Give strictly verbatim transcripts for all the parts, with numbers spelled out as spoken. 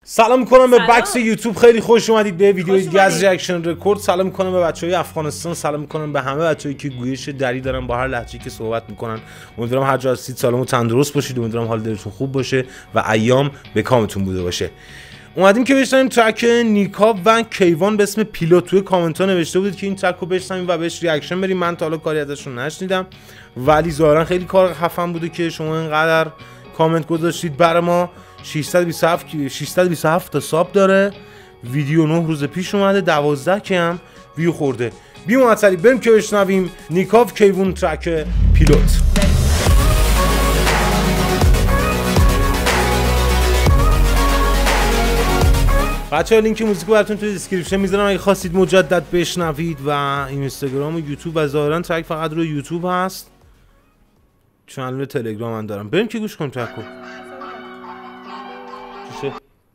سلام میکنم به بکس یوتیوب، خیلی خوش اومدید به ویدیوی دیگه از ریاکشن رکورد. سلام میکنم به بچهای افغانستان، سلام میکنم به همه بچه‌ای که گویش دری دارن با هر لهجه‌ای که صحبت میکنن. امیدوارم هر جا هستید سالم و تندرست باشید، امیدوارم حال دلتون خوب باشه و ایام به کامتون بوده باشه. اومدیم که بشنویم ترک نیکاو و کیوان به اسم پیلوت. توی کامنت ها نوشته بودید که این ترک رو بشنویم و بهش ریاکشن بریم. من تا حالا کاری ازشون نشنیدم ولی ظاهرا خیلی کار خفن بوده که شما اینقدر کامنت گذاشتید برای ما. ششصد و بیست و هفت تا ساب داره. ویدیو نه روز پیش اومده، دوازده که هم ویو خورده. بیم معطلی بریم که بشنویم نیکاو کیوان ترک پیلوت. بچه‌ها لینک موزیک براتون توی دیسکریپشن میذارم اگه خواستید مجدد بشنوید. و اینستاگرام و یوتیوب و ظاهرا ترک فقط روی یوتیوب هست، چنل تلگرام هم دارم. بریم که گوش کنیم ترکو. چیشه؟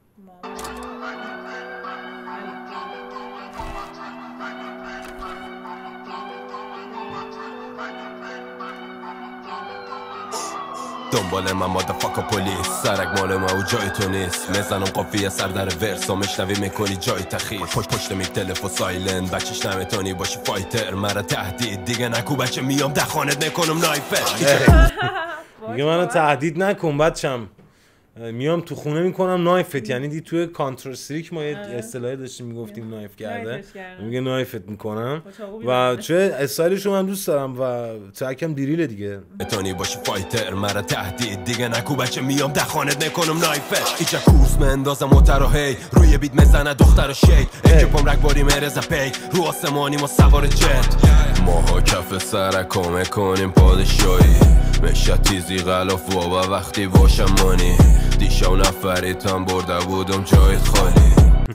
دنبال من مادافاکا پلیس، سرک مال ما و جای تو نیست. میزنم قافیه سر در ورسا مشنوی میکنی جای تخییر. پشت پشت می تلفن سایلند بچش نمیتونی باشی فایتر. مرا تهدید دیگه نکو بچه، میام دخانت نکنم نایفر. میگه منو تهدید نکن بچم، میام تو خونه میکنم نایفت. یعنی دی توی کانتر استریک ما یه اصطلاحی داشتیم میگفتیم نایف کرده، میگه نایفت میکنم. و چه استایلشو من دوست دارم و ترکم دیریله دیگه. میتونی باشی فایتر، مرا تهدید دیگه نکو بچه، میام دخانت نکنم نایفت. ایجا کورس مندازم موتر و هی روی بیت میزنه دختر و شیک. اکیپم رگباری میرزه پی رو آسمانی ما سوار جت. ماها کف سرکو میکنیم پادشاهی، میشه تیزی غلاف و وقتی باشم مانی. دیشب نفریتم برده بودم جایت خالی.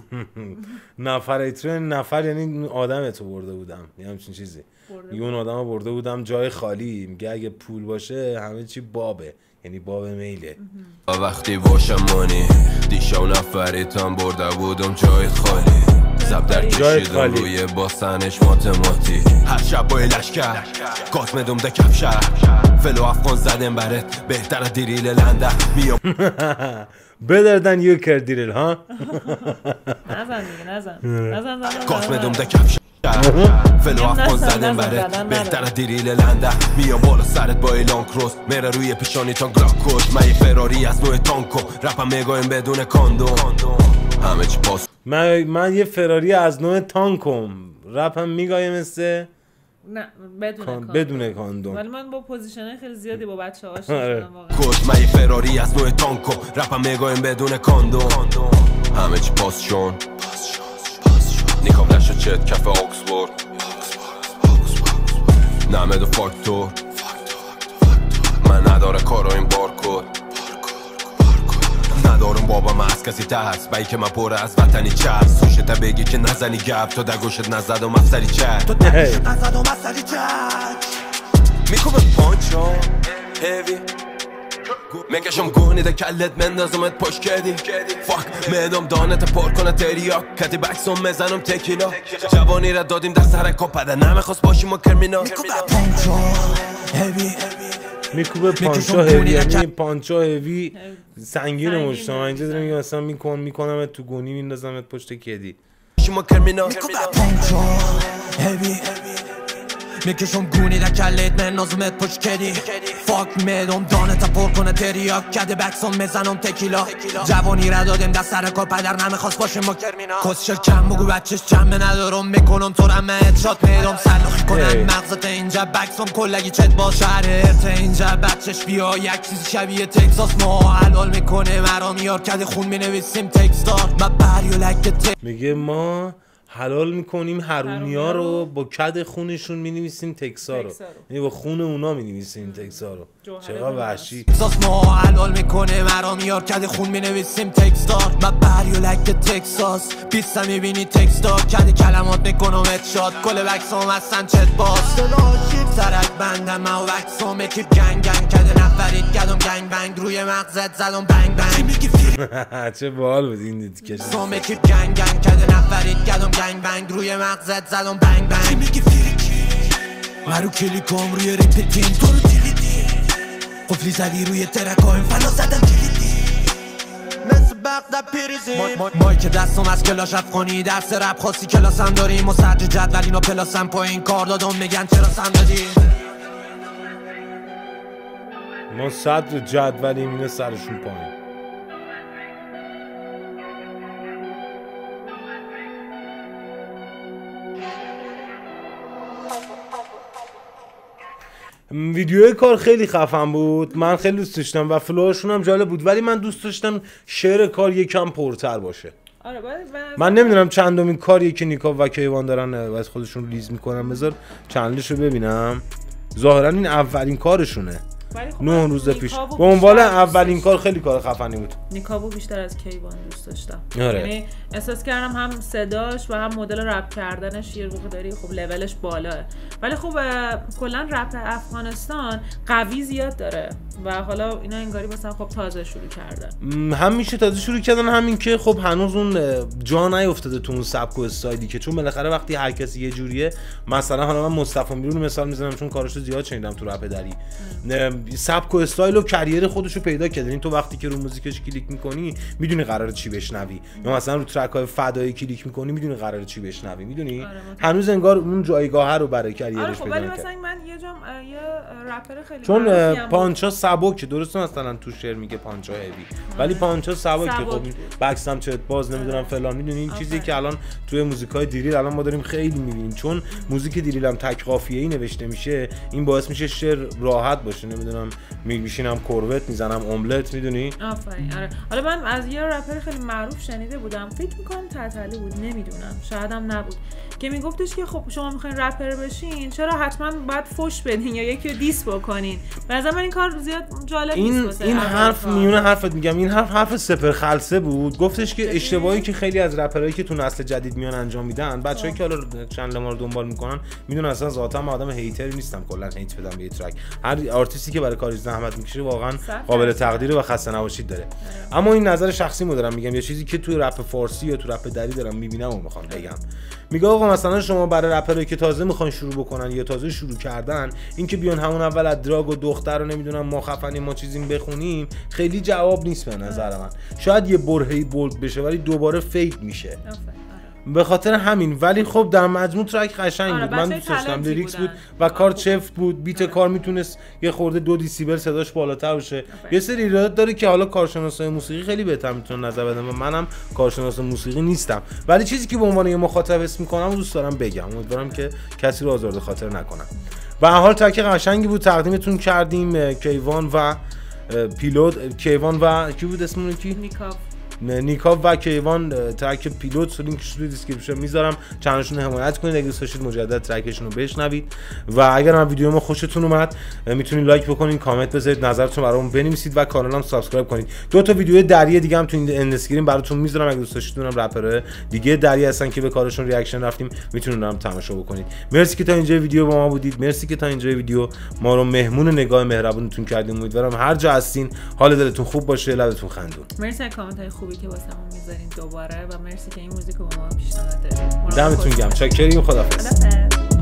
نفریتون نفر یعنی آدم تو برده بودم، یه همچین چیزی. میگه اون آدم برده بودم جای خالی. میگه اگه پول باشه همه چی بابه، یعنی باب میله. وقتی باشم مانی دیشب نفریتم برده بودم جایت خالی. زب در کشیدم روی باسنش ماتماتیک. هر شب با لشکر گاز میدم ده کفشر. فلو افغان زدم برات بهتر دیریل لنده. میام better than you care دیریل ها. نزن دیگه نزن نزن نزن گاز میدم ده کفشر. فلو افغان زدم برات بهتر دیریل لنده. میام بالا سرت با ایلان کروس میره روی پیشانی تا گراکوز. من یه فراری از نوع تانکو رپم میگایم بدون کاندوم. همه چی پاس من من یه فراری از نوع تانکم رپم میگایم مثل نه بدون کان... بدون کاندوم. ولی من با پوزیشنای خیلی زیادی با بچه‌ها آشنا شدم واقعا. گفت من یه فراری از نوع تانکو رپم میگایم بدون کاندوم. همه چی پاس شون نیکاو نشو چت کف آکسفورد. نمه دو فاکتور من نداره کارو این بارکود. ندارم بابا من از کسی ترس، بایی که من پره از وطنی چرس. سوشته بگی که نزنی گپ تو دگوشت نزدم افسری چک. تو دگوشت نزدم افسری چک. میکنم پانچا هیوی میکشم گونی ده کلت مندازمت پشت کدی. فاک میدم دانت پر کنه تریاک. کتی بکسون میزنم تکیلا. جوانی را دادیم دست حرکا پده نمیخواست باشیم و کرمینا. میکنم پانچا هیوی میکوبه پانچا هیوی، یعنی پانچا هیوی سنگین مشتم. اینجا داره میگه مثلا میکن میکنم تو گونی میندازمت پشت کدی. میکوبه پانچا هیوی میکشم گونی در کلت مندازمت پشت کدی. فاک میدم دانت پر کنه تریاک. کده بکسون میزنم تکیلا. جوانی را دادیم دست سر کار پدر نمیخواست باشه ما کرمینا. کسشر کم بگو بچش چمه ندارم میکنم تو رمه ادشات میدم سلخی کنم مغزت. اینجا بکسون کلگی چت با شهر ارته. اینجا بچش بیا یک چیزی شبیه تکساس ما حلال میکنه مرا میار. کده خون مینویسیم تکستار ما بریو لکت. میگه ما حلال میکنیم هرونیا رو با کد خونشون مینویسیم تکسا رو، یعنی با خون اونا مینویسیم تکسا رو. چقدر وحشی. تکساس ما حلال میکنه مرا میار. کد خون مینویسیم تکستار ما بریو لک تکساس. بیستا میبینی تکستار کد کلمات میکنم ادشات. کل بکسام هستن چت باز سرک بندم من و بکسام اکیپ گنگ گنگ. کد نفرید کدم گنگ بنگ روی مغزت زدم بنگ بنگ. چه باحال بود این دیگه. سام اکیپ گنگ گنگ کد نفرید کدم گنگ بنگ روی مغزت زدم بنگ بنگ. میگی فریکی مرو کلیکام روی ریپتین تو رو دیلیدی. قفلی زدی روی ترکایم فنا زدم کلیدی. مثل مقدر پریزیم مایی که دستم از کلاش افغانی درس رپ خاصی کلاسم داریم و سرج جدول اینا پلاسم پایین کار دادم میگن چرا سم دادی ما صدر جدولیم اینه سرشون پایین. ویدیوی کار خیلی خفن بود، من خیلی دوست داشتم و فلوهاشون هم جالب بود، ولی من دوست داشتم شعر کار یکم پرتر باشه. آره باید من نمیدونم چندمین کاریه که نیکاو و کیوان دارن از خودشون ریلیز میکنن. بذار چندش رو ببینم. ظاهرا این اولین کارشونه، نه روز پیش. به عنوان اولین کار خیلی کار خفنی بود. نیکاو بیشتر از کیوان دوست داشتم. آره. یعنی احساس کردم هم صداش و هم مدل رپ کردنش یه موقع داری خب لولش بالاه، ولی خب کلا رپ افغانستان قوی زیاد داره و حالا اینا انگاری مثلا خب تازه شروع کردن. هم میشه تازه شروع کردن، همین که خب هنوز اون جا نیافتاده تو اون سبک و استایلی که، چون بالاخره وقتی هر کسی یه جوریه، مثلا حالا من مصطفی میرون مثال میزنم چون کاراشو زیاد شنیدم تو رپ دری، سبک و استایل و کریر خودشو پیدا کرده. این تو وقتی که رو موزیکش کلیک میکنی میدونی قراره چی بشنوی، یا مثلا رو ترک های فدایی کلیک میکنی میدونی قراره چی بشنوی، میدونی. آره هنوز انگار اون جایگاه رو برای کریرش آره خب پیدا ولی کرده. مثلا من یه جام یه رپر خیلی چون پانچا سبکه، درسته مثلا تو شعر میگه پانچا هیوی، ولی پانچا سبکه. خب بکسم چت باز نمیدونم فلان، میدونی این چیزی که الان توی موزیکای دریل الان ما داریم خیلی میبینیم، چون موزیک دریل هم تک قافیه‌ای نوشته میشه، این باعث میشه شعر راحت باشه. نمیدونم میشینم کروت میزنم املت، میدونی. آفرین. آره حالا من از یه رپر خیلی معروف شنیده بودم، فکر میکنم تتلی بود، نمیدونم شاید هم نبود، که میگفتش که خب شما میخواین رپر بشین چرا حتما باید فوش بدین یا یکی رو دیس بکنین. به نظر من این کار زیاد جالب این نیست. این حرف میونه حرفت میگم، این حرف حرف سپر خلسه بود. گفتش که اشتباهی که خیلی از رپرایی که تو نسل جدید میان انجام میدن، بچه‌ای که حالا چند ما رو دنبال میکنن میدونن اصلا ذاتا من آدم هیتری نیستم، کلا هیت بدم به یه ترک. هر آرتیستی که برای کارش زحمت میکشه واقعا قابل تقدیره و خسته نباشید داره. اما این نظر شخصی مو دارم میگم، یه چیزی که تو رپ فارسی یا تو رپ دری دارم میبینم و میخوام بگم. میگه آقا مثلا شما برای رپرایی که تازه میخوان شروع بکنن یا تازه شروع کردن، این که بیان همون اول از دراگ و دختر رو نمیدونم ما خفنیم ما چیزیم بخونیم، خیلی جواب نیست به نظر من. شاید یه برهه‌ای بولد بشه ولی دوباره فید میشه. به خاطر همین. ولی خب در مجموع ترک قشنگ آره بود، من دوست داشتم، لیریکس بود و کار چفت بود، بیت آره. کار میتونست یه خورده دو دیسیبل صداش بالاتر باشه. یه سری ایراد داره که حالا کارشناسای موسیقی خیلی بهتر میتونن نظر بدن و منم کارشناس موسیقی نیستم، ولی چیزی که به عنوان یه مخاطب حس میکنم دوست دارم بگم، امیدوارم که کسی رو آزرده خاطر نکنم. به هر حال ترک قشنگی بود، تقدیمتون کردیم کیوان و پیلوت. کیوان و کی بود اسمش کی؟ نیکاو. نیکاو و کیوان ترک پیلوت، لینکش رو دیسکریپشن میذارم، چنلشون رو حمایت کنید اگه دوست داشتید مجدد ترکشون رو بشنوید. و اگر هم ویدیو ما خوشتون اومد میتونید لایک بکنید، کامنت بذارید، نظرتون برامون بنویسید و کانالم سابسکرایب کنید. دو تا ویدیو دریه دیگه هم تو این اند اسکرین براتون میذارم، اگه دوست داشتید اونم رپر دیگه دریه هستن که به کارشون ریاکشن رفتیم، میتونید اونم تماشا بکنید. مرسی که تا اینجا ویدیو با ما بودید، مرسی که تا اینجا ویدیو ما رو مهمون نگاه مهربونتون کردیم. امیدوارم هر جا هستین حال دلتون خوب باشه، لبتون خندون. مرسی کامنت های خوبی که واسمون میذارین دوباره و مرسی که این موزیک رو با ما پیشنهاد دادید. دمتون گرم، چاکریم، خداحافظ.